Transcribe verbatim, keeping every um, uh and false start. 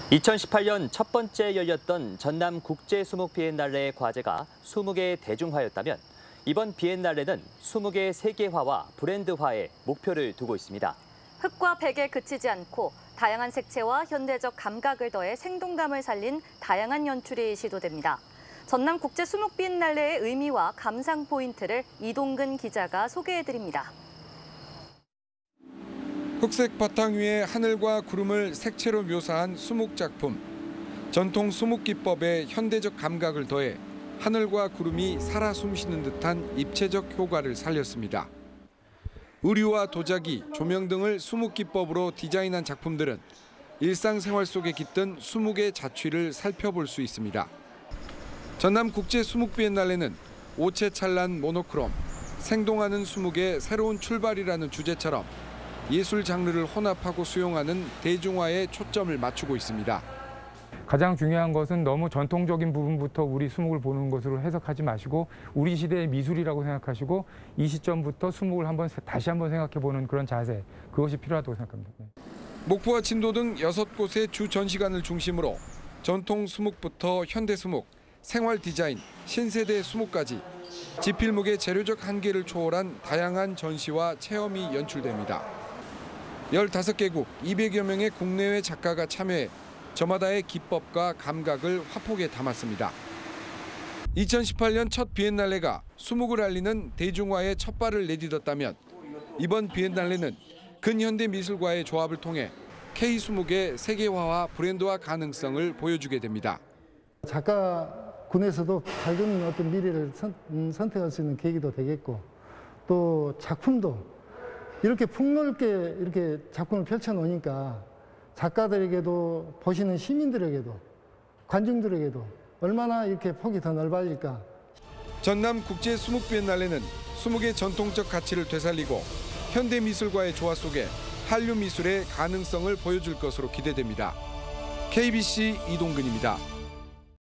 이천십팔 년 첫 번째 열렸던 전남 국제 수목 비엔날레의 과제가 스무 개 대중화였다면 이번 비엔날레는 스무 개 세계화와 브랜드화에 목표를 두고 있습니다. 흙과 백에 그치지 않고 다양한 색채와 현대적 감각을 더해 생동감을 살린 다양한 연출이 시도됩니다. 전남 국제 수목 비엔날레의 의미와 감상 포인트를 이동근 기자가 소개해드립니다. 흑색 바탕 위에 하늘과 구름을 색채로 묘사한 수목 작품. 전통 수목 기법에 현대적 감각을 더해 하늘과 구름이 살아 숨쉬는 듯한 입체적 효과를 살렸습니다. 의류와 도자기, 조명 등을 수목 기법으로 디자인한 작품들은 일상생활 속에 깃든 수목의 자취를 살펴볼 수 있습니다. 전남 국제 수목 비엔날레는 오체 찬란 모노크롬, 생동하는 수목의 새로운 출발이라는 주제처럼 예술 장르를 혼합하고 수용하는 대중화에 초점을 맞추고 있습니다. 가장 중요한 것은 너무 전통적인 부분부터 우리 수목을 보는 것으로 해석하지 마시고 우리 시대의 미술이라고 생각하시고 이 시점부터 수목을 한번 다시 한번 생각해보는 그런 자세, 그것이 필요하다고 생각합니다. 목포와 진도 등 여섯 곳의 주 전시관을 중심으로 전통 수목부터 현대 수목, 생활 디자인, 신세대 수목까지 지필목의 재료적 한계를 초월한 다양한 전시와 체험이 연출됩니다. 열다섯 개국 이백여 명의 국내외 작가가 참여해 저마다의 기법과 감각을 화폭에 담았습니다. 이천십팔 년 첫 비엔날레가 수목을 알리는 대중화의 첫 발을 내딛었다면 이번 비엔날레는 근현대 미술과의 조합을 통해 K수목의 세계화와 브랜드화 가능성을 보여주게 됩니다. 작가군에서도 밝은 어떤 미래를 선, 음, 선택할 수 있는 계기도 되겠고 또 작품도 이렇게 폭넓게 이렇게 작품을 펼쳐놓으니까 작가들에게도 보시는 시민들에게도 관중들에게도 얼마나 이렇게 폭이 더 넓어질까. 전남 국제 수목 비엔날레는 수목의 전통적 가치를 되살리고 현대 미술과의 조화 속에 한류 미술의 가능성을 보여줄 것으로 기대됩니다. 케이비씨 이동근입니다.